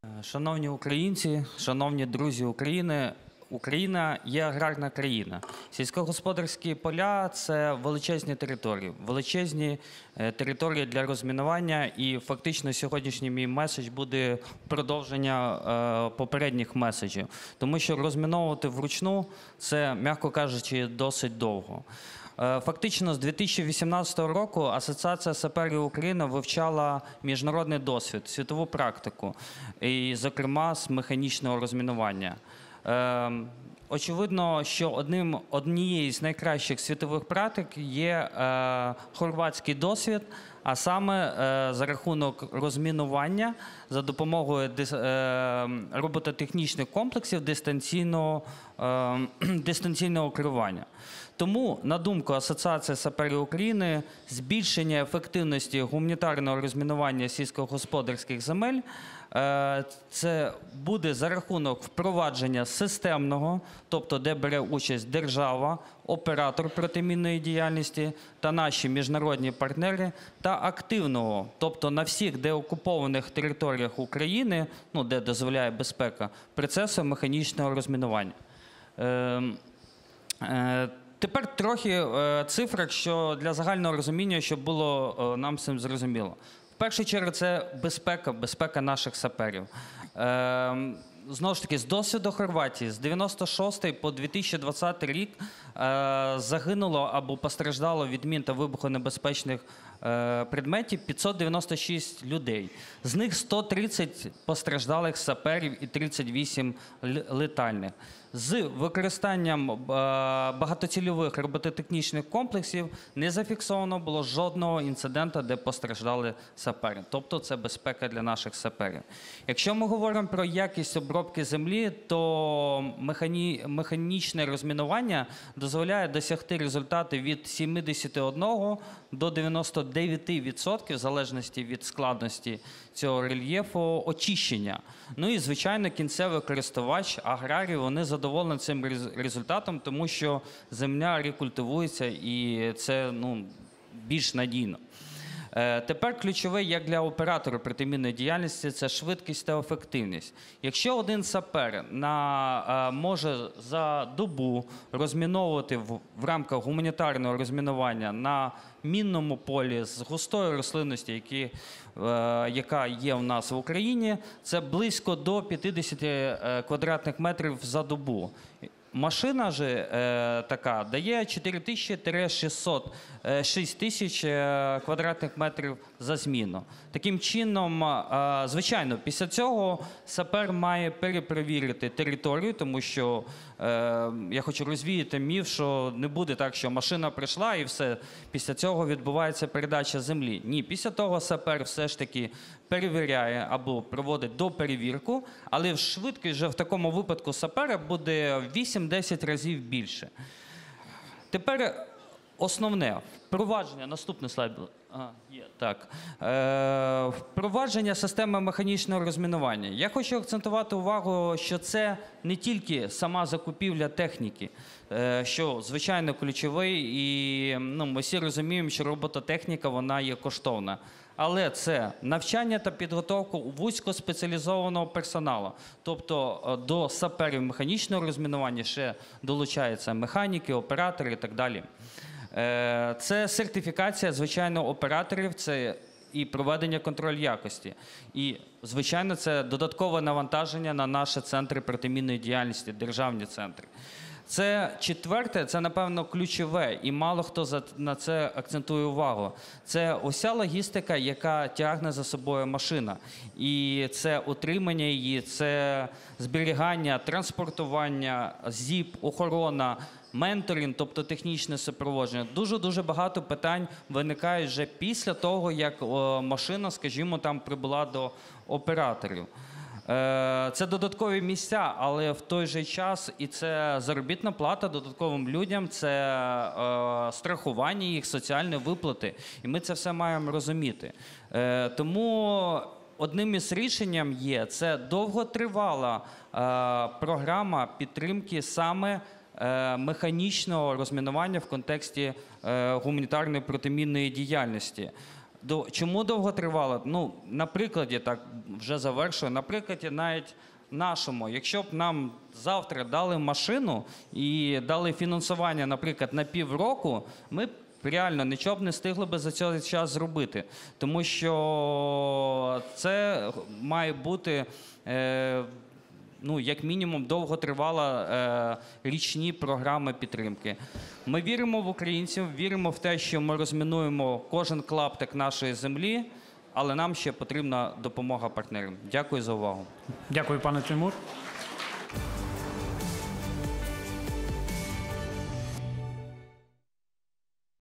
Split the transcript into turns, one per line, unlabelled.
Шановні українці, шановні друзі України, Україна є аграрна країна. Сільськогосподарські поля – це величезні території для розмінування, і фактично сьогоднішній мій меседж буде продовження попередніх меседжів. Тому що розміновувати вручну – це, м'яко кажучи, досить довго. Фактично, з 2018 року Асоціація саперів України вивчала міжнародний досвід, світову практику, і, зокрема, з механічного розмінування. Очевидно, що однією з найкращих світових практик є хорватський досвід, а саме за рахунок розмінування за допомогою робототехнічних комплексів дистанційного керування. Тому, на думку Асоціації саперів України, збільшення ефективності гуманітарного розмінування сільськогосподарських земель це буде за рахунок впровадження системного, тобто де бере участь держава, оператор протимінної діяльності та наші міжнародні партнери, та активного, тобто на всіх деокупованих територіях України, де дозволяє безпека, процесу механічного розмінування. Тепер трохи цифр, що для загального розуміння, щоб було нам всім зрозуміло. В першу чергу це безпека наших саперів. Знову ж таки, з досвіду Хорватії, з 96 по 2020 рік загинуло або постраждало від мін та вибухонебезпечних предметів 596 людей. З них 130 постраждалих саперів і 38 летальних. З використанням багатоцільових робототехнічних комплексів не зафіксовано було жодного інциденту, де постраждали сапери. Тобто це безпека для наших саперів. Якщо ми говоримо про якість обробки землі, то механічне розмінування дозволяє досягти результати від 71 до 99%, в залежності від складності цього рельєфу, очищення. Ну і, звичайно, кінцевий користувач, аграрії, вони задоволені цим результатом, тому що земля рекультивується і це більш надійно. Тепер ключове, як для оператора протимінної діяльності, це швидкість та ефективність. Якщо один сапер може за добу розміновувати в рамках гуманітарного розмінування на мінному полі з густою рослинністю, яка є у нас в Україні, це близько до 50 квадратних метрів за добу. Машина же така дає 4000-6 тисяч квадратних метрів за зміну. Таким чином, звичайно, після цього сапер має перепровірити територію, тому що я хочу розвіяти міф, що не буде так, що машина прийшла і все, після цього відбувається передача землі. Ні, після того сапер все ж таки перевіряє або проводить доперевірку, але швидкість вже в такому випадку сапера буде в 8-10 разів більше. Тепер основне впровадження, наступний слайд. Впровадження системи механічного розмінування. Я хочу акцентувати увагу, що це не тільки сама закупівля техніки, що, звичайно, ключовий, і ми всі розуміємо, що робототехніка, вона є коштовна. Але це навчання та підготовка вузькоспеціалізованого персоналу. Тобто до саперів механічного розмінування ще долучаються механіки, оператори і так далі. Це сертифікація, звичайно, операторів, це і проведення контролю якості. І, звичайно, це додаткове навантаження на наші центри протимінної діяльності, державні центри. Це четверте, це, напевно, ключове, і мало хто на це акцентує увагу. Це уся логістика, яка тягне за собою машина. І це утримання її, це зберігання, транспортування, ЗІП, охорона, менторинг, тобто технічне супроводження. Дуже-дуже багато питань виникають вже після того, як машина, скажімо, там прибула до операторів. Це додаткові місця, але в той же час і це заробітна плата додатковим людям, це страхування їх, соціальні виплати. І ми це все маємо розуміти. Тому одним із рішенням є це довготривала програма підтримки саме механічного розмінування в контексті гуманітарної протимінної діяльності. Чому довготривало? Ну, на прикладі, так, вже завершую, на прикладі навіть нашому. Якщо б нам завтра дали машину і дали фінансування, наприклад, на півроку, ми б реально нічого б не встигли би за цей час зробити. Тому що це має бути, ну, як мінімум, довготривала річні програми підтримки. Ми віримо в українців, віримо в те, що ми розмінуємо кожен клаптик нашої землі, але нам ще потрібна допомога партнерів. Дякую за увагу.
Дякую, пане Тимур.